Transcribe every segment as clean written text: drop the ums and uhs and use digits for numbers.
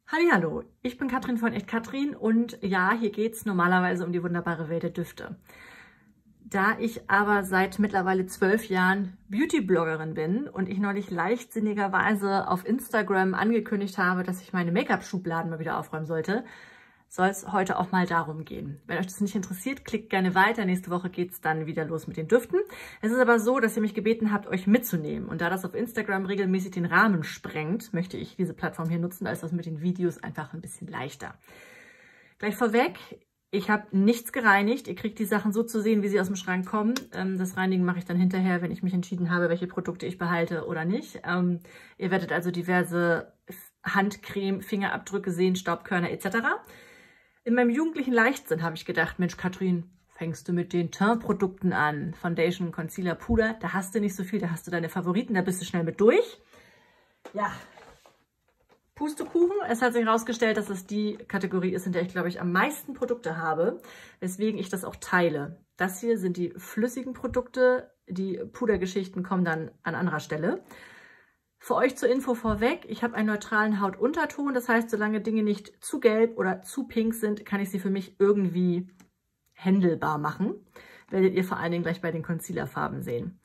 Hallihallo, ich bin Katrin von Echt Katrin und ja, hier geht es normalerweise um die wunderbare Welt der Düfte. Da ich aber seit mittlerweile 12 Jahren Beauty-Bloggerin bin und ich neulich leichtsinnigerweise auf Instagram angekündigt habe, dass ich meine Make-up-Schubladen mal wieder aufräumen sollte, soll es heute auch mal darum gehen. Wenn euch das nicht interessiert, klickt gerne weiter. Nächste Woche geht es dann wieder los mit den Düften. Es ist aber so, dass ihr mich gebeten habt, euch mitzunehmen. Und da das auf Instagram regelmäßig den Rahmen sprengt, möchte ich diese Plattform hier nutzen. Da ist das mit den Videos einfach ein bisschen leichter. Gleich vorweg, ich habe nichts gereinigt. Ihr kriegt die Sachen so zu sehen, wie sie aus dem Schrank kommen. Das Reinigen mache ich dann hinterher, wenn ich mich entschieden habe, welche Produkte ich behalte oder nicht. Ihr werdet also diverse Handcreme, Fingerabdrücke sehen, Staubkörner etc. In meinem jugendlichen Leichtsinn habe ich gedacht, Mensch Katrin, fängst du mit den Teint-Produkten an? Foundation, Concealer, Puder, da hast du nicht so viel, da hast du deine Favoriten, da bist du schnell mit durch. Ja, Pustekuchen. Es hat sich herausgestellt, dass es die Kategorie ist, in der ich, glaube ich, am meisten Produkte habe, weswegen ich das auch teile. Das hier sind die flüssigen Produkte, die Pudergeschichten kommen dann an anderer Stelle. Für euch zur Info vorweg, ich habe einen neutralen Hautunterton, das heißt, solange Dinge nicht zu gelb oder zu pink sind, kann ich sie für mich irgendwie händelbar machen. Werdet ihr vor allen Dingen gleich bei den Concealer-Farben sehen.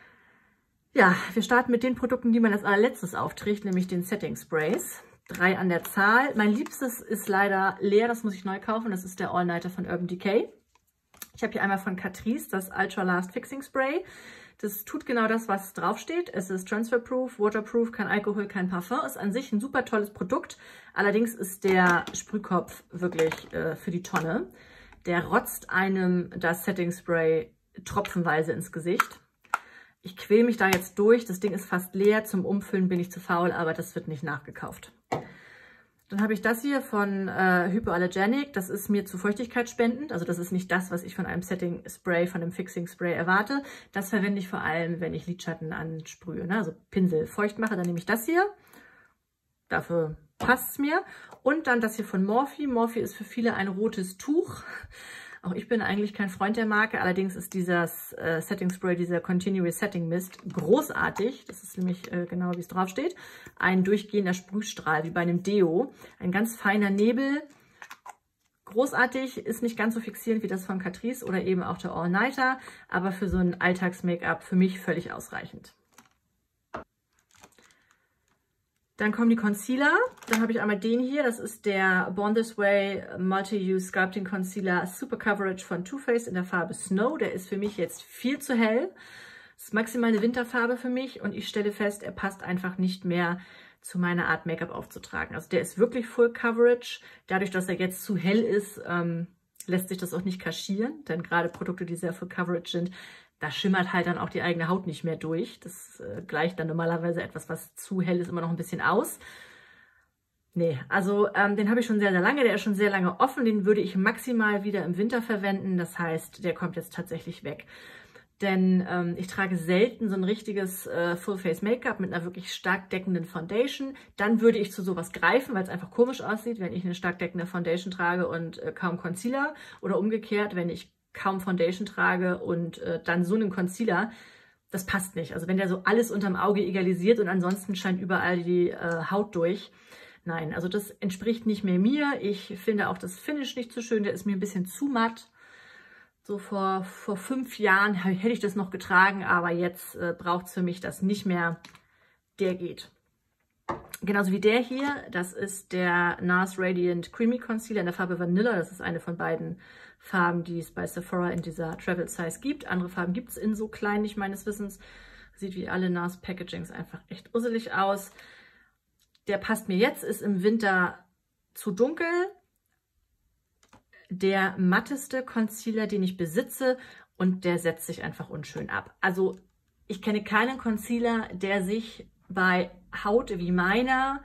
Ja, wir starten mit den Produkten, die man als allerletztes aufträgt, nämlich den Setting Sprays. 3 an der Zahl. Mein Liebstes ist leider leer, das muss ich neu kaufen. Das ist der All Nighter von Urban Decay. Ich habe hier einmal von Catrice das Ultra Last Fixing Spray. Das tut genau das, was draufsteht. Es ist transferproof, waterproof, kein Alkohol, kein Parfum. Ist an sich ein super tolles Produkt. Allerdings ist der Sprühkopf wirklich für die Tonne. Der rotzt einem das Setting Spray tropfenweise ins Gesicht. Ich quäle mich da jetzt durch. Das Ding ist fast leer. Zum Umfüllen bin ich zu faul, aber das wird nicht nachgekauft. Dann habe ich das hier von Hypoallergenic. Das ist mir zu feuchtigkeitsspendend. Also das ist nicht das, was ich von einem Setting Spray, von einem Fixing Spray erwarte. Das verwende ich vor allem, wenn ich Lidschatten ansprühe, ne? Also Pinsel feucht mache. Dann nehme ich das hier. Dafür passt es mir. Und dann das hier von Morphe. Morphe ist für viele ein rotes Tuch. Auch ich bin eigentlich kein Freund der Marke. Allerdings ist dieses Setting Spray, dieser Continuous Setting Mist, großartig. Das ist nämlich genau, wie es drauf steht. Ein durchgehender Sprühstrahl, wie bei einem Deo. Ein ganz feiner Nebel. Großartig, ist nicht ganz so fixierend wie das von Catrice oder eben auch der All Nighter. Aber für so ein Alltags-Make-up für mich völlig ausreichend. Dann kommen die Concealer. Dann habe ich einmal den hier. Das ist der Born This Way Multi-Use Sculpting Concealer Super Coverage von Too Faced in der Farbe Snow. Der ist für mich jetzt viel zu hell. Das ist maximal eine Winterfarbe für mich und ich stelle fest, er passt einfach nicht mehr zu meiner Art Make-up aufzutragen. Also der ist wirklich Full Coverage. Dadurch, dass er jetzt zu hell ist, lässt sich das auch nicht kaschieren. Denn gerade Produkte, die sehr Full Coverage sind, da schimmert halt dann auch die eigene Haut nicht mehr durch. Das gleicht dann normalerweise etwas, was zu hell ist, immer noch ein bisschen aus. Nee, also den habe ich schon sehr, sehr lange. Der ist schon sehr lange offen. Den würde ich maximal wieder im Winter verwenden. Das heißt, der kommt jetzt tatsächlich weg. Denn ich trage selten so ein richtiges Full-Face-Make-up mit einer wirklich stark deckenden Foundation. Dann würde ich zu sowas greifen, weil es einfach komisch aussieht, wenn ich eine stark deckende Foundation trage und kaum Concealer. Oder umgekehrt, wenn ich kaum Foundation trage und dann so einen Concealer, das passt nicht. Also wenn der so alles unterm Auge egalisiert und ansonsten scheint überall die Haut durch. Nein, also das entspricht nicht mehr mir. Ich finde auch das Finish nicht so schön, der ist mir ein bisschen zu matt. So vor 5 Jahren hätte ich das noch getragen, aber jetzt braucht es für mich das nicht mehr. Der geht. Genauso wie der hier, das ist der NARS Radiant Creamy Concealer in der Farbe Vanilla. Das ist eine von beiden Farben, die es bei Sephora in dieser Travel Size gibt. Andere Farben gibt es in so klein, nicht meines Wissens. Sieht wie alle NARS Packagings einfach echt usselig aus. Der passt mir jetzt, ist im Winter zu dunkel. Der matteste Concealer, den ich besitze, und der setzt sich einfach unschön ab. Also ich kenne keinen Concealer, der sich bei Haut wie meiner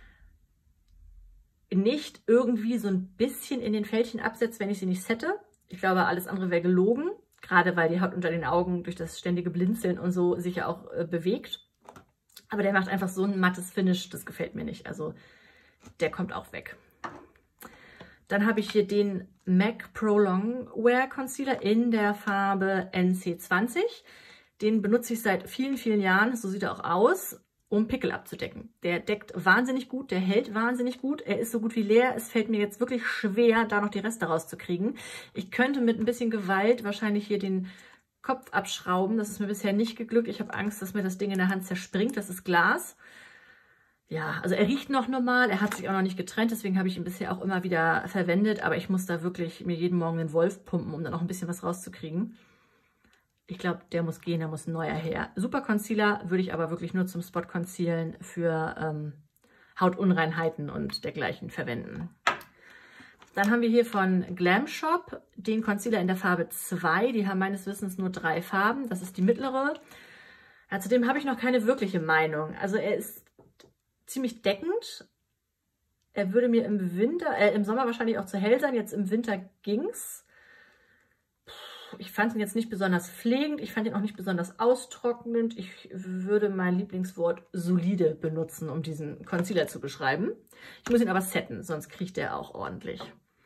nicht irgendwie so ein bisschen in den Fältchen absetzt, wenn ich sie nicht sette. Ich glaube, alles andere wäre gelogen, gerade weil die Haut unter den Augen durch das ständige Blinzeln und so sich ja auch bewegt. Aber der macht einfach so ein mattes Finish, das gefällt mir nicht. Also der kommt auch weg. Dann habe ich hier den MAC Pro Longwear Concealer in der Farbe NC20. Den benutze ich seit vielen, vielen Jahren. So sieht er auch aus. um Pickel abzudecken. Der deckt wahnsinnig gut, der hält wahnsinnig gut. Er ist so gut wie leer. Es fällt mir jetzt wirklich schwer, da noch die Reste rauszukriegen. Ich könnte mit ein bisschen Gewalt wahrscheinlich hier den Kopf abschrauben. Das ist mir bisher nicht geglückt. Ich habe Angst, dass mir das Ding in der Hand zerspringt. Das ist Glas. Ja, also er riecht noch normal. Er hat sich auch noch nicht getrennt. Deswegen habe ich ihn bisher auch immer wieder verwendet. Aber ich muss da wirklich mir jeden Morgen den Wolf pumpen, um dann noch ein bisschen was rauszukriegen. Ich glaube, der muss gehen, da muss ein neuer her. Super Concealer würde ich aber wirklich nur zum Spot Concealen für Hautunreinheiten und dergleichen verwenden. Dann haben wir hier von Glam Shop den Concealer in der Farbe 2. Die haben meines Wissens nur 3 Farben. Das ist die mittlere. Ja, zudem habe ich noch keine wirkliche Meinung. Also er ist ziemlich deckend. Er würde mir im Sommer wahrscheinlich auch zu hell sein. Jetzt im Winter ging's. Ich fand ihn jetzt nicht besonders pflegend, ich fand ihn auch nicht besonders austrocknend. Ich würde mein Lieblingswort solide benutzen, um diesen Concealer zu beschreiben. Ich muss ihn aber setten, sonst kriegt er auch ordentlich.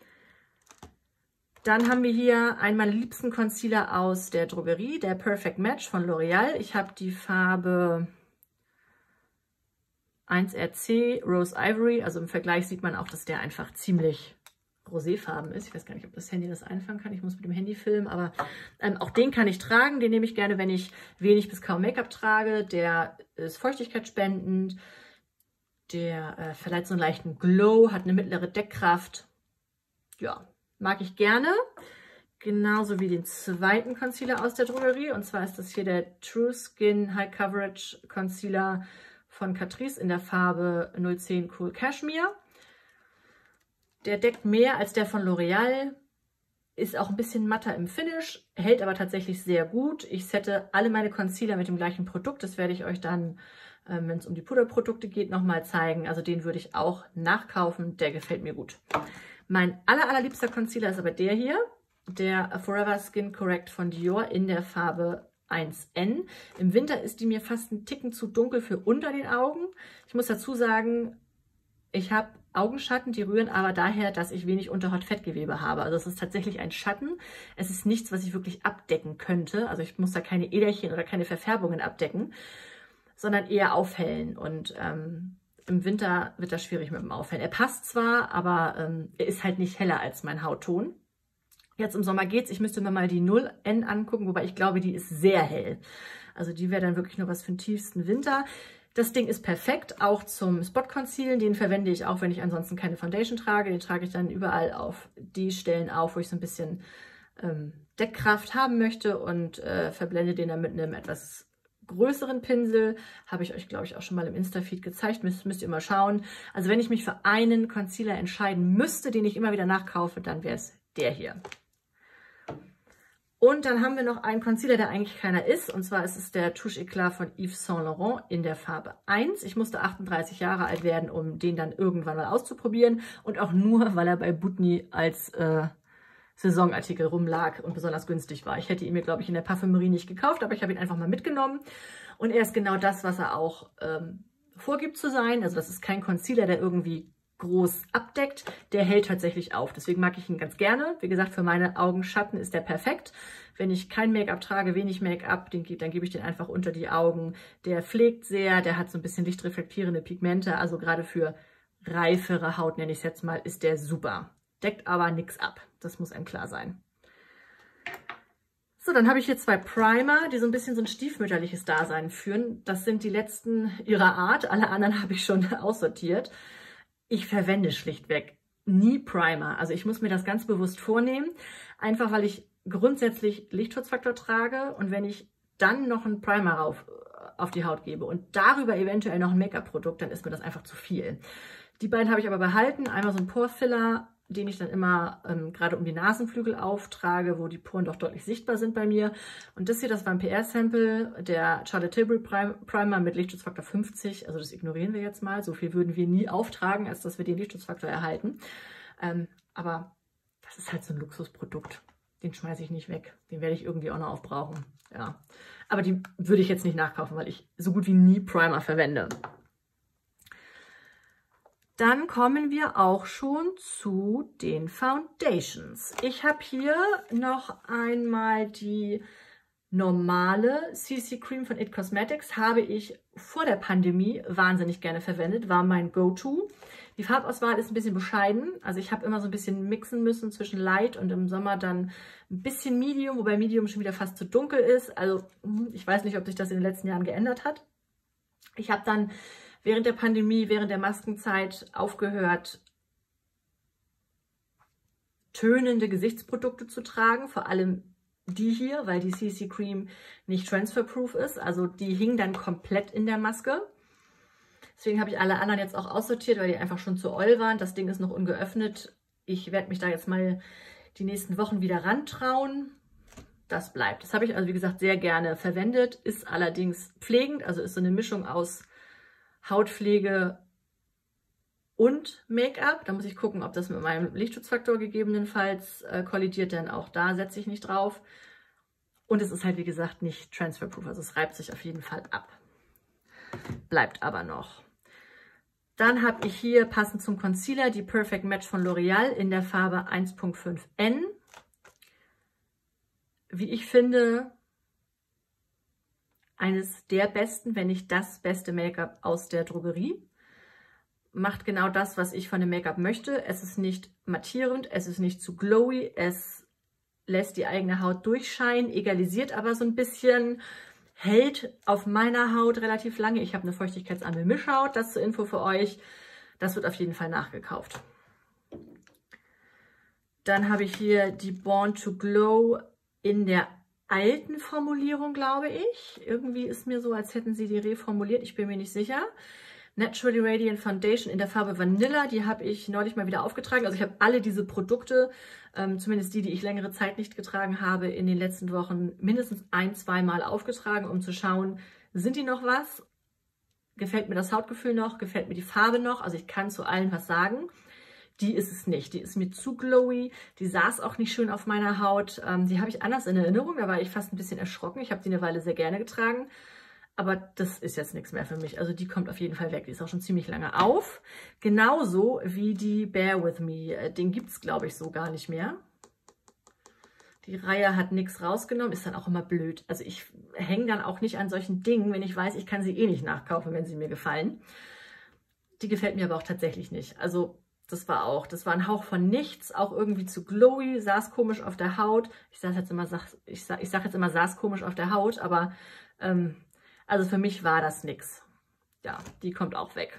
Dann haben wir hier einen meiner liebsten Concealer aus der Drogerie, der Perfect Match von L'Oreal. Ich habe die Farbe 1RC Rose Ivory. Also im Vergleich sieht man auch, dass der einfach ziemlich roséfarben ist. Ich weiß gar nicht, ob das Handy das einfangen kann. Ich muss mit dem Handy filmen, aber auch den kann ich tragen. Den nehme ich gerne, wenn ich wenig bis kaum Make-up trage. Der ist feuchtigkeitsspendend. Der verleiht so einen leichten Glow, hat eine mittlere Deckkraft. Ja, mag ich gerne. Genauso wie den zweiten Concealer aus der Drogerie. Und zwar ist das hier der True Skin High Coverage Concealer von Catrice in der Farbe 010 Cool Cashmere. Der deckt mehr als der von L'Oreal, ist auch ein bisschen matter im Finish, hält aber tatsächlich sehr gut. Ich sette alle meine Concealer mit dem gleichen Produkt. Das werde ich euch dann, wenn es um die Puderprodukte geht, nochmal zeigen. Also den würde ich auch nachkaufen, der gefällt mir gut. Mein allerliebster Concealer ist aber der hier, der Forever Skin Correct von Dior in der Farbe 1N. Im Winter ist die mir fast einen Ticken zu dunkel für unter den Augen. Ich muss dazu sagen, ich habe Augenschatten, die rühren aber daher, dass ich wenig Unterhautfettgewebe habe. Also es ist tatsächlich ein Schatten. Es ist nichts, was ich wirklich abdecken könnte. Also ich muss da keine Äderchen oder keine Verfärbungen abdecken, sondern eher aufhellen. Und im Winter wird das schwierig mit dem Aufhellen. Er passt zwar, aber er ist halt nicht heller als mein Hautton. Jetzt im Sommer geht's. Ich müsste mir mal die 0N angucken, wobei ich glaube, die ist sehr hell. Also die wäre dann wirklich nur was für den tiefsten Winter. Das Ding ist perfekt, auch zum Spot Concealen. Den verwende ich auch, wenn ich ansonsten keine Foundation trage. Den trage ich dann überall auf die Stellen auf, wo ich so ein bisschen Deckkraft haben möchte und verblende den dann mit einem etwas größeren Pinsel. Habe ich euch, glaube ich, auch schon mal im Insta-Feed gezeigt. Müsst ihr mal schauen. Also wenn ich mich für einen Concealer entscheiden müsste, den ich immer wieder nachkaufe, dann wäre es der hier. Und dann haben wir noch einen Concealer, der eigentlich keiner ist. Und zwar ist es der Touche Eclat von Yves Saint Laurent in der Farbe 1. Ich musste 38 Jahre alt werden, um den dann irgendwann mal auszuprobieren. Und auch nur, weil er bei Butni als Saisonartikel rumlag und besonders günstig war. Ich hätte ihn mir, glaube ich, in der Parfümerie nicht gekauft, aber ich habe ihn einfach mal mitgenommen. Und er ist genau das, was er auch vorgibt zu sein. Also das ist kein Concealer, der irgendwie groß abdeckt, der hält tatsächlich auf. Deswegen mag ich ihn ganz gerne. Wie gesagt, für meine Augenschatten ist der perfekt. Wenn ich kein Make-up trage, wenig Make-up, dann gebe ich den einfach unter die Augen. Der pflegt sehr, der hat so ein bisschen lichtreflektierende Pigmente. Also gerade für reifere Haut, nenne ich es jetzt mal, ist der super. Deckt aber nichts ab. Das muss einem klar sein. So, dann habe ich hier 2 Primer, die so ein bisschen so ein stiefmütterliches Dasein führen. Das sind die letzten ihrer Art. Alle anderen habe ich schon aussortiert. Ich verwende schlichtweg nie Primer. Also ich muss mir das ganz bewusst vornehmen, einfach weil ich grundsätzlich Lichtschutzfaktor trage und wenn ich dann noch einen Primer auf die Haut gebe und darüber eventuell noch ein Make-up-Produkt, dann ist mir das einfach zu viel. Die beiden habe ich aber behalten. Einmal so ein Pore-Filler, den ich dann immer gerade um die Nasenflügel auftrage, wo die Poren doch deutlich sichtbar sind bei mir. Und das hier, das war ein PR-Sample, der Charlotte Tilbury Primer mit Lichtschutzfaktor 50. Also das ignorieren wir jetzt mal. So viel würden wir nie auftragen, als dass wir den Lichtschutzfaktor erhalten. Aber das ist halt so ein Luxusprodukt. Den schmeiße ich nicht weg. Den werde ich irgendwie auch noch aufbrauchen. Ja. Aber die würde ich jetzt nicht nachkaufen, weil ich so gut wie nie Primer verwende. Dann kommen wir auch schon zu den Foundations. Ich habe hier noch einmal die normale CC Cream von It Cosmetics. Habe ich vor der Pandemie wahnsinnig gerne verwendet, war mein Go-To. Die Farbauswahl ist ein bisschen bescheiden. Also ich habe immer so ein bisschen mixen müssen zwischen Light und im Sommer dann ein bisschen Medium, wobei Medium schon wieder fast zu dunkel ist. Also ich weiß nicht, ob sich das in den letzten Jahren geändert hat. Ich habe dann während der Pandemie, während der Maskenzeit aufgehört, tönende Gesichtsprodukte zu tragen, vor allem die hier, weil die CC Cream nicht transferproof ist. Also die hing dann komplett in der Maske. Deswegen habe ich alle anderen jetzt auch aussortiert, weil die einfach schon zu oll waren. Das Ding ist noch ungeöffnet. Ich werde mich da jetzt mal die nächsten Wochen wieder rantrauen. Das bleibt. Das habe ich also, wie gesagt, sehr gerne verwendet. Ist allerdings pflegend, also ist so eine Mischung aus Hautpflege und Make-up. Da muss ich gucken, ob das mit meinem Lichtschutzfaktor gegebenenfalls kollidiert, denn auch da setze ich nicht drauf. Und es ist halt, wie gesagt, nicht transferproof, also es reibt sich auf jeden Fall ab. Bleibt aber noch. Dann habe ich hier passend zum Concealer die Perfect Match von L'Oreal in der Farbe 1.5N. Wie ich finde, eines der besten, wenn nicht das beste Make-up aus der Drogerie. Macht genau das, was ich von dem Make-up möchte. Es ist nicht mattierend, es ist nicht zu glowy, es lässt die eigene Haut durchscheinen, egalisiert aber so ein bisschen, hält auf meiner Haut relativ lange. Ich habe eine feuchtigkeitsarme Mischhaut, das zur Info für euch. Das wird auf jeden Fall nachgekauft. Dann habe ich hier die Born to Glow in der alten Formulierung, glaube ich. Irgendwie ist mir so, als hätten sie die reformuliert. Ich bin mir nicht sicher. Naturally Radiant Foundation in der Farbe Vanilla. Die habe ich neulich mal wieder aufgetragen. Also ich habe alle diese Produkte, zumindest die ich längere Zeit nicht getragen habe, in den letzten Wochen mindestens 1-2 Mal aufgetragen, um zu schauen, sind die noch was? Gefällt mir das Hautgefühl noch? Gefällt mir die Farbe noch? Also ich kann zu allen was sagen. Die ist es nicht. Die ist mir zu glowy. Die saß auch nicht schön auf meiner Haut. Die habe ich anders in Erinnerung. Da war ich fast ein bisschen erschrocken. Ich habe die eine Weile sehr gerne getragen. Aber das ist jetzt nichts mehr für mich. Also die kommt auf jeden Fall weg. Die ist auch schon ziemlich lange auf. Genauso wie die Bear With Me. Den gibt es, glaube ich, so gar nicht mehr. Die Reihe hat nichts rausgenommen. Ist dann auch immer blöd. Also ich hänge dann auch nicht an solchen Dingen, wenn ich weiß, ich kann sie eh nicht nachkaufen, wenn sie mir gefallen. Die gefällt mir aber auch tatsächlich nicht. Also das war ein Hauch von nichts, auch irgendwie zu glowy, saß komisch auf der Haut. Ich sage jetzt immer, saß komisch auf der Haut, aber also für mich war das nix. Ja, die kommt auch weg.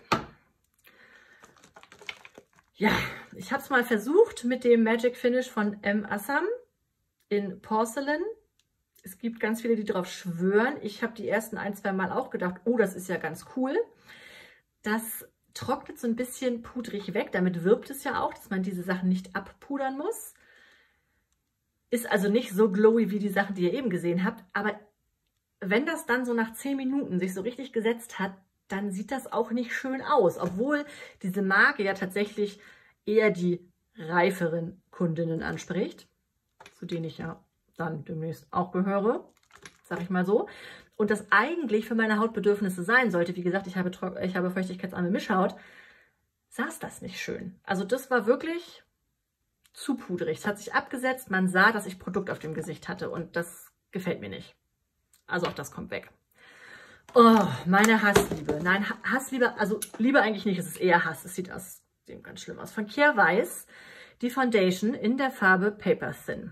Ja, ich habe es mal versucht mit dem Magic Finish von M. Assam in Porcelain. Es gibt ganz viele, die drauf schwören. Ich habe die ersten 1-2 Mal auch gedacht, oh, das ist ja ganz cool. Das trocknet so ein bisschen pudrig weg. Damit wirbt es ja auch, dass man diese Sachen nicht abpudern muss. Ist also nicht so glowy wie die Sachen, die ihr eben gesehen habt. Aber wenn das dann so nach 10 Minuten sich so richtig gesetzt hat, dann sieht das auch nicht schön aus. Obwohl diese Marke ja tatsächlich eher die reiferen Kundinnen anspricht, zu denen ich ja dann demnächst auch gehöre, sag ich mal so. Und das eigentlich für meine Hautbedürfnisse sein sollte, wie gesagt, ich habe feuchtigkeitsarme Mischhaut, saß das nicht schön. Also das war wirklich zu pudrig. Es hat sich abgesetzt, man sah, dass ich Produkt auf dem Gesicht hatte und das gefällt mir nicht. Also auch das kommt weg. Oh, meine Hassliebe. Nein, Hassliebe, also Liebe eigentlich nicht, es ist eher Hass. Es sieht aus dem ganz schlimm aus. Von Kjaer Weis, die Foundation in der Farbe Paper Thin.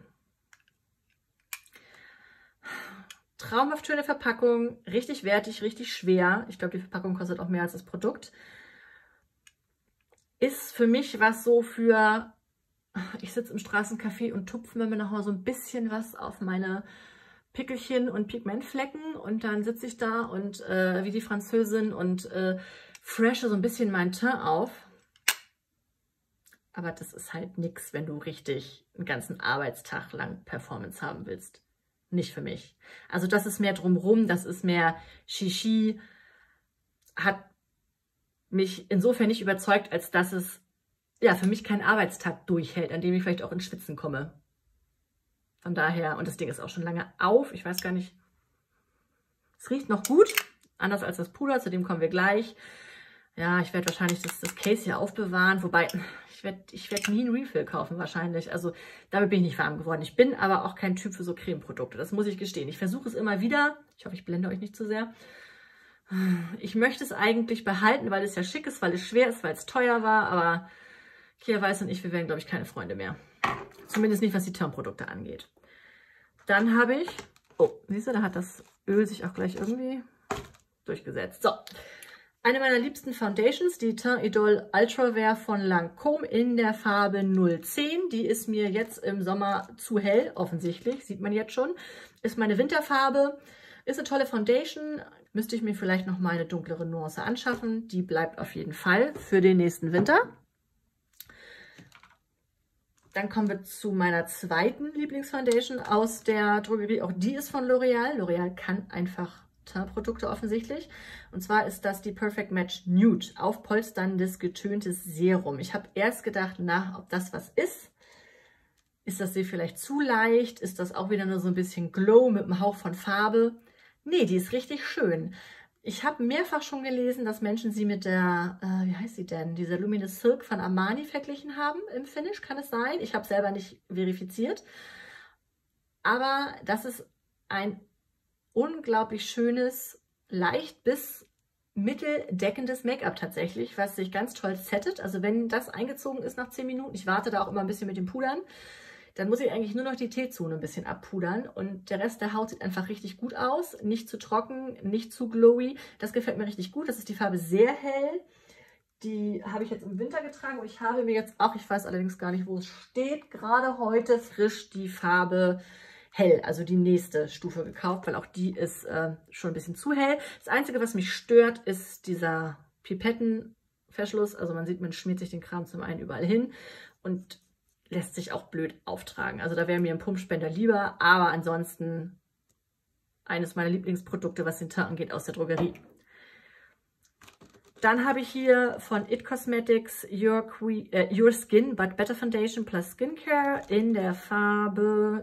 Traumhaft schöne Verpackung, richtig wertig, richtig schwer. Ich glaube, die Verpackung kostet auch mehr als das Produkt. Ist für mich was so für, ich sitze im Straßencafé und tupfe mir noch mal so ein bisschen was auf meine Pickelchen und Pigmentflecken und dann sitze ich da und wie die Französin und freshe so ein bisschen mein Teint auf. Aber das ist halt nichts, wenn du richtig einen ganzen Arbeitstag lang Performance haben willst. Nicht für mich. Also das ist mehr drumrum, das ist mehr Shishi. Hat mich insofern nicht überzeugt, als dass es ja für mich keinen Arbeitstag durchhält, an dem ich vielleicht auch ins Schwitzen komme. Von daher, und das Ding ist auch schon lange auf, ich weiß gar nicht, es riecht noch gut, anders als das Puder, zu dem kommen wir gleich. Ja, ich werde wahrscheinlich das Case hier aufbewahren, wobei ich werd nie ein Refill kaufen wahrscheinlich. Also damit bin ich nicht warm geworden. Ich bin aber auch kein Typ für so Cremeprodukte, das muss ich gestehen. Ich versuche es immer wieder, ich hoffe, ich blende euch nicht zu sehr. Ich möchte es eigentlich behalten, weil es ja schick ist, weil es schwer ist, weil es teuer war, aber Kia Weiß und ich, wir werden, glaube ich, keine Freunde mehr. Zumindest nicht, was die Termprodukte angeht. Dann habe ich, oh, siehst du, da hat das Öl sich auch gleich irgendwie durchgesetzt. So, eine meiner liebsten Foundations, die Teint Idole Ultra Wear von Lancôme in der Farbe 010. Die ist mir jetzt im Sommer zu hell, offensichtlich, sieht man jetzt schon. Ist meine Winterfarbe, ist eine tolle Foundation. Müsste ich mir vielleicht noch mal eine dunklere Nuance anschaffen. Die bleibt auf jeden Fall für den nächsten Winter. Dann kommen wir zu meiner zweiten Lieblingsfoundation aus der Drogerie. Auch die ist von L'Oreal. L'Oreal kann einfach Teintprodukte offensichtlich. Und zwar ist das die Perfect Match Nude. Aufpolsterndes, getöntes Serum. Ich habe erst gedacht, na, ob das was ist. Ist das hier vielleicht zu leicht? Ist das auch wieder nur so ein bisschen Glow mit einem Hauch von Farbe? Nee, die ist richtig schön. Ich habe mehrfach schon gelesen, dass Menschen sie mit der, wie heißt sie denn, dieser Luminous Silk von Armani verglichen haben im Finish. Kann es sein? Ich habe es selber nicht verifiziert. Aber das ist ein unglaublich schönes, leicht bis mitteldeckendes Make-up tatsächlich, was sich ganz toll settet. Also wenn das eingezogen ist nach 10 Minuten, ich warte da auch immer ein bisschen mit dem Pudern, dann muss ich eigentlich nur noch die T-Zone ein bisschen abpudern und der Rest der Haut sieht einfach richtig gut aus. Nicht zu trocken, nicht zu glowy. Das gefällt mir richtig gut. Das ist die Farbe sehr hell. Die habe ich jetzt im Winter getragen und ich habe mir jetzt auch, ich weiß allerdings gar nicht, wo es steht, gerade heute frisch die Farbe hell, also die nächste Stufe gekauft, weil auch die ist schon ein bisschen zu hell. Das Einzige, was mich stört, ist dieser Pipettenverschluss. Also man sieht, man schmiert sich den Kram zum einen überall hin und lässt sich auch blöd auftragen. Also da wäre mir ein Pumpspender lieber, aber ansonsten eines meiner Lieblingsprodukte, was den Teint angeht, aus der Drogerie. Dann habe ich hier von IT Cosmetics Your Skin But Better Foundation plus Skincare in der Farbe,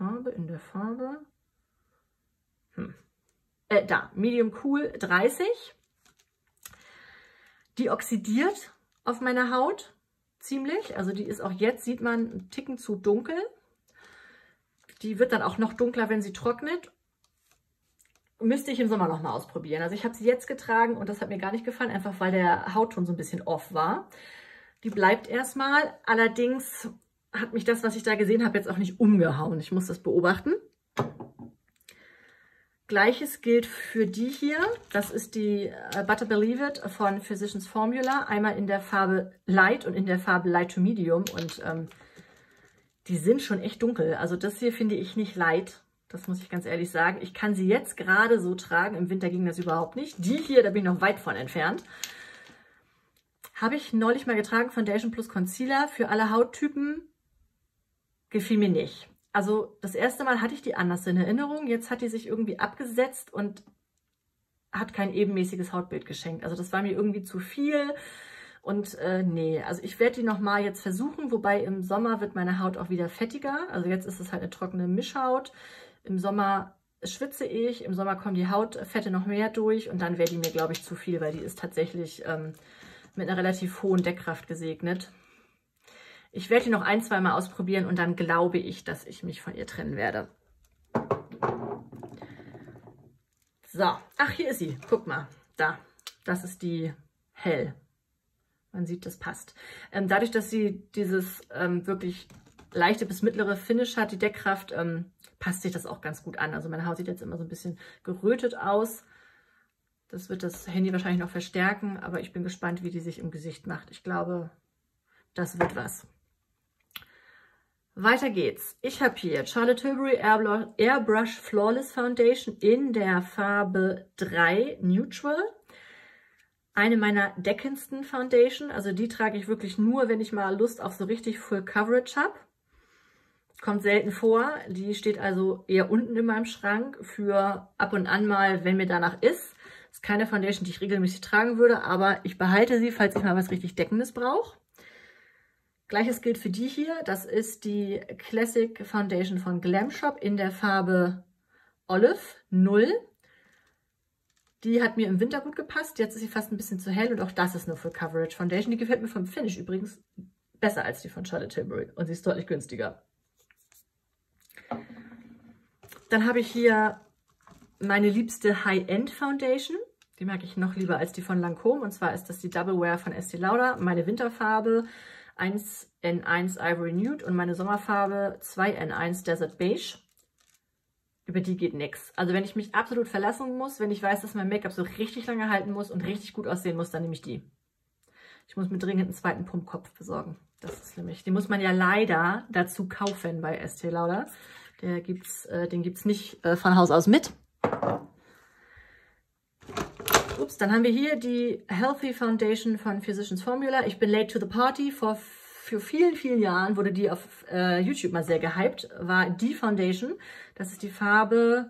Medium Cool 30. Die oxidiert auf meiner Haut ziemlich, also die ist auch jetzt, sieht man, einen Ticken zu dunkel. Die wird dann auch noch dunkler, wenn sie trocknet. Müsste ich im Sommer noch mal ausprobieren. Also ich habe sie jetzt getragen und das hat mir gar nicht gefallen, einfach weil der Hautton so ein bisschen off war. Die bleibt erstmal, allerdings hat mich das, was ich da gesehen habe, jetzt auch nicht umgehauen. Ich muss das beobachten. Gleiches gilt für die hier. Das ist die Butter Believe It von Physicians Formula. Einmal in der Farbe Light und in der Farbe Light to Medium. Und die sind schon echt dunkel. Also das hier finde ich nicht light. Das muss ich ganz ehrlich sagen. Ich kann sie jetzt gerade so tragen. Im Winter ging das überhaupt nicht. Die hier, da bin ich noch weit von entfernt. Habe ich neulich mal getragen. Foundation plus Concealer für alle Hauttypen. Gefiel mir nicht. Also das erste Mal hatte ich die anders in Erinnerung, jetzt hat die sich irgendwie abgesetzt und hat kein ebenmäßiges Hautbild geschenkt. Also das war mir irgendwie zu viel und nee, also ich werde die nochmal jetzt versuchen, wobei im Sommer wird meine Haut auch wieder fettiger. Also jetzt ist es halt eine trockene Mischhaut, im Sommer schwitze ich, im Sommer kommen die Hautfette noch mehr durch und dann wäre die mir, glaube ich, zu viel, weil die ist tatsächlich mit einer relativ hohen Deckkraft gesegnet. Ich werde die noch ein-, zweimal ausprobieren und dann glaube ich, dass ich mich von ihr trennen werde. So, ach, hier ist sie. Guck mal, da. Das ist die hell. Man sieht, das passt. Dadurch, dass sie dieses wirklich leichte bis mittlere Finish hat, die Deckkraft, passt sich das auch ganz gut an. Also meine Haut sieht jetzt immer so ein bisschen gerötet aus. Das wird das Handy wahrscheinlich noch verstärken, aber ich bin gespannt, wie die sich im Gesicht macht. Ich glaube, das wird was. Weiter geht's. Ich habe hier Charlotte Tilbury Airbrush Flawless Foundation in der Farbe 3 Neutral. Eine meiner deckendsten Foundation. Also die trage ich wirklich nur, wenn ich mal Lust auf so richtig Full Coverage habe. Kommt selten vor. Die steht also eher unten in meinem Schrank für ab und an mal, wenn mir danach ist. Ist keine Foundation, die ich regelmäßig tragen würde, aber ich behalte sie, falls ich mal was richtig Deckendes brauche. Gleiches gilt für die hier. Das ist die Classic Foundation von Glam Shop in der Farbe Olive 0. Die hat mir im Winter gut gepasst. Jetzt ist sie fast ein bisschen zu hell und auch das ist eine Full Coverage Foundation. Die gefällt mir vom Finish übrigens besser als die von Charlotte Tilbury und sie ist deutlich günstiger. Dann habe ich hier meine liebste High-End Foundation. Die mag ich noch lieber als die von Lancôme. Und zwar ist das die Double Wear von Estée Lauder. Meine Winterfarbe 1N1 Ivory Nude und meine Sommerfarbe 2N1 Desert Beige. Über die geht nichts. Also wenn ich mich absolut verlassen muss, wenn ich weiß, dass mein Make-up so richtig lange halten muss und richtig gut aussehen muss, dann nehme ich die. Ich muss mir dringend einen zweiten Pumpkopf besorgen. Das ist nämlich, den muss man ja leider dazu kaufen bei Estée Lauder. Den gibt's nicht von Haus aus mit. Ups, dann haben wir hier die Healthy Foundation von Physicians Formula. Ich bin late to the party. Für vielen, vielen Jahren wurde die auf YouTube mal sehr gehypt. War die Foundation. Das ist die Farbe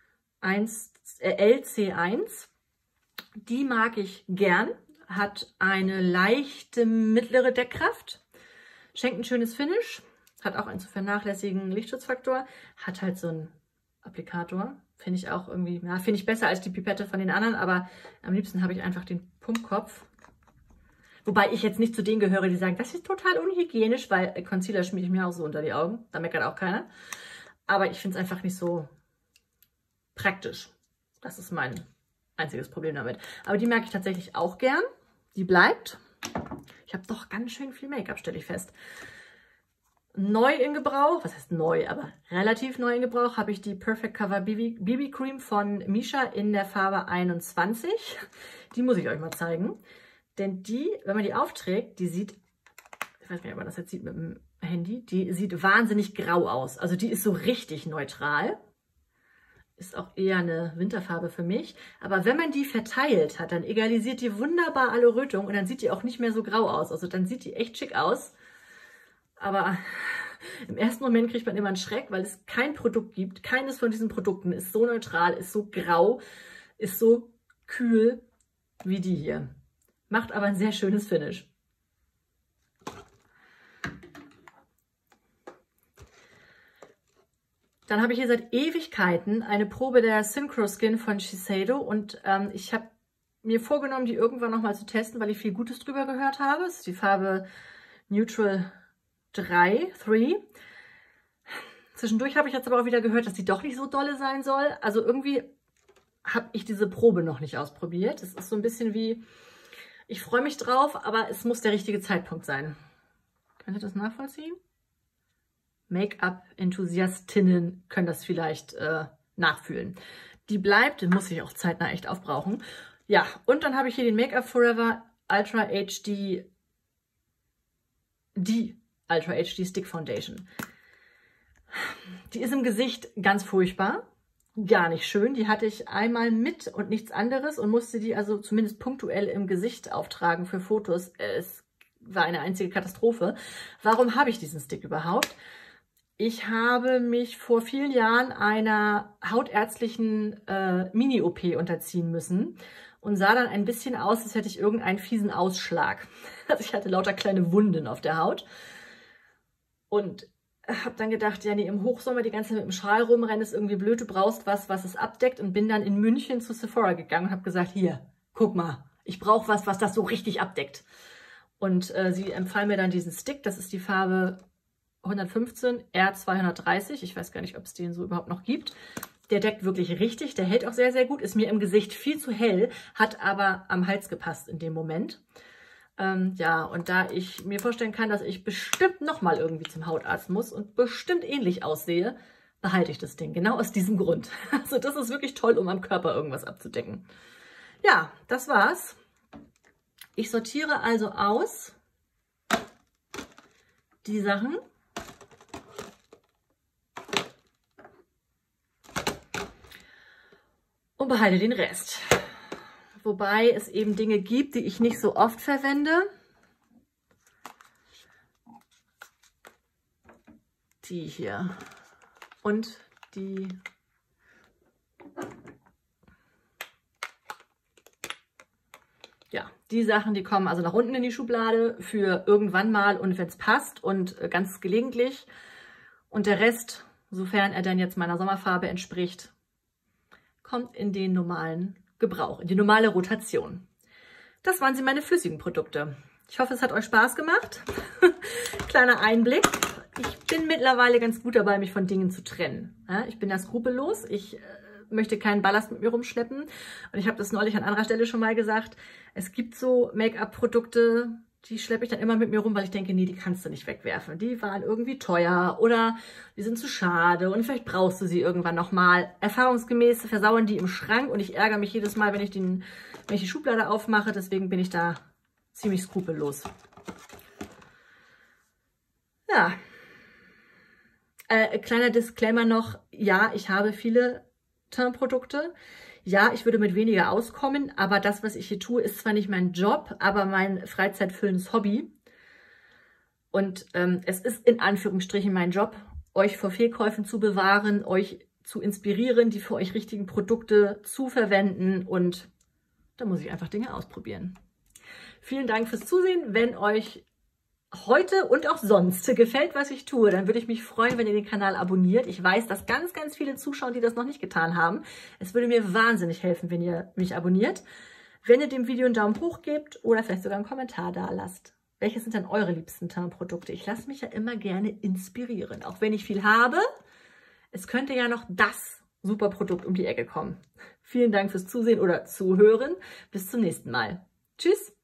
LC1. Die mag ich gern. Hat eine leichte mittlere Deckkraft. Schenkt ein schönes Finish. Hat auch einen zu vernachlässigen Lichtschutzfaktor. Hat halt so einen Applikator. Finde ich auch irgendwie, ja, finde ich besser als die Pipette von den anderen, aber am liebsten habe ich einfach den Pumpkopf. Wobei ich jetzt nicht zu denen gehöre, die sagen, das ist total unhygienisch, weil Concealer schmiere ich mir auch so unter die Augen. Da meckert auch keiner. Aber ich finde es einfach nicht so praktisch. Das ist mein einziges Problem damit. Aber die mag ich tatsächlich auch gern. Die bleibt. Ich habe doch ganz schön viel Make-up, stelle ich fest. Neu in Gebrauch, was heißt neu, aber relativ neu in Gebrauch, habe ich die Perfect Cover BB Cream von Misha in der Farbe 21. Die muss ich euch mal zeigen. Denn die, wenn man die aufträgt, die sieht, ich weiß gar nicht, ob man das jetzt sieht mit dem Handy, die sieht wahnsinnig grau aus. Also die ist so richtig neutral. Ist auch eher eine Winterfarbe für mich. Aber wenn man die verteilt hat, dann egalisiert die wunderbar alle Rötungen und dann sieht die auch nicht mehr so grau aus. Also dann sieht die echt schick aus. Aber im ersten Moment kriegt man immer einen Schreck, weil es kein Produkt gibt. Keines von diesen Produkten ist so neutral, ist so grau, ist so kühl wie die hier. Macht aber ein sehr schönes Finish. Dann habe ich hier seit Ewigkeiten eine Probe der Synchro Skin von Shiseido und ich habe mir vorgenommen, die irgendwann nochmal zu testen, weil ich viel Gutes drüber gehört habe. Das ist die Farbe Neutral 3. Zwischendurch habe ich jetzt aber auch wieder gehört, dass die doch nicht so dolle sein soll. Also irgendwie habe ich diese Probe noch nicht ausprobiert. Das ist so ein bisschen wie, ich freue mich drauf, aber es muss der richtige Zeitpunkt sein. Könnt ihr das nachvollziehen? Make-up-Enthusiastinnen können das vielleicht nachfühlen. Die bleibt, den muss ich auch zeitnah echt aufbrauchen. Ja, und dann habe ich hier den Make-up Forever Ultra HD, die Ultra HD Stick Foundation. Die ist im Gesicht ganz furchtbar, gar nicht schön. Die hatte ich einmal mit und nichts anderes und musste die also zumindest punktuell im Gesicht auftragen für Fotos. Es war eine einzige Katastrophe. Warum habe ich diesen Stick überhaupt? Ich habe mich vor vielen Jahren einer hautärztlichen Mini-OP unterziehen müssen und sah dann ein bisschen aus, als hätte ich irgendeinen fiesen Ausschlag. Also ich hatte lauter kleine Wunden auf der Haut. Und habe dann gedacht, ja nee, im Hochsommer die ganze Zeit mit dem Schal rumrennen ist irgendwie blöd, du brauchst was, was es abdeckt und bin dann in München zu Sephora gegangen und habe gesagt, hier, guck mal, ich brauche was, was das so richtig abdeckt. Und sie empfahl mir dann diesen Stick, das ist die Farbe 115 R230, ich weiß gar nicht, ob es den so überhaupt noch gibt. Der deckt wirklich richtig, der hält auch sehr, sehr gut, ist mir im Gesicht viel zu hell, hat aber am Hals gepasst in dem Moment. Ja, und da ich mir vorstellen kann, dass ich bestimmt nochmal irgendwie zum Hautarzt muss und bestimmt ähnlich aussehe, behalte ich das Ding. Genau aus diesem Grund. Also das ist wirklich toll, um am Körper irgendwas abzudecken. Ja, das war's. Ich sortiere also aus die Sachen. Und behalte den Rest. Wobei es eben Dinge gibt, die ich nicht so oft verwende. Die hier. Und die ja, die Sachen, die kommen also nach unten in die Schublade für irgendwann mal und wenn es passt und ganz gelegentlich. Und der Rest, sofern er dann jetzt meiner Sommerfarbe entspricht, kommt in den normalen Gebrauch, in die normale Rotation. Das waren sie, meine flüssigen Produkte. Ich hoffe, es hat euch Spaß gemacht. Kleiner Einblick. Ich bin mittlerweile ganz gut dabei, mich von Dingen zu trennen. Ja, ich bin da skrupellos. Ich möchte keinen Ballast mit mir rumschleppen. Und ich habe das neulich an anderer Stelle schon mal gesagt. Es gibt so Make-up-Produkte, die schleppe ich dann immer mit mir rum, weil ich denke, nee, die kannst du nicht wegwerfen. Die waren irgendwie teuer oder die sind zu schade und vielleicht brauchst du sie irgendwann nochmal. Erfahrungsgemäß versauern die im Schrank und ich ärgere mich jedes Mal, wenn ich die Schublade aufmache. Deswegen bin ich da ziemlich skrupellos. Ja. Kleiner Disclaimer noch. Ja, ich habe viele Tintprodukte. Ja, ich würde mit weniger auskommen, aber das, was ich hier tue, ist zwar nicht mein Job, aber mein freizeitfüllendes Hobby. Und es ist in Anführungsstrichen mein Job, euch vor Fehlkäufen zu bewahren, euch zu inspirieren, die für euch richtigen Produkte zu verwenden. Und da muss ich einfach Dinge ausprobieren. Vielen Dank fürs Zusehen. Wenn euch heute und auch sonst gefällt, was ich tue, dann würde ich mich freuen, wenn ihr den Kanal abonniert. Ich weiß, dass ganz, ganz viele zuschauen, die das noch nicht getan haben. Es würde mir wahnsinnig helfen, wenn ihr mich abonniert. Wenn ihr dem Video einen Daumen hoch gebt oder vielleicht sogar einen Kommentar da lasst. Welche sind denn eure liebsten Tintprodukte? Ich lasse mich ja immer gerne inspirieren. Auch wenn ich viel habe, es könnte ja noch das super Produkt um die Ecke kommen. Vielen Dank fürs Zusehen oder Zuhören. Bis zum nächsten Mal. Tschüss!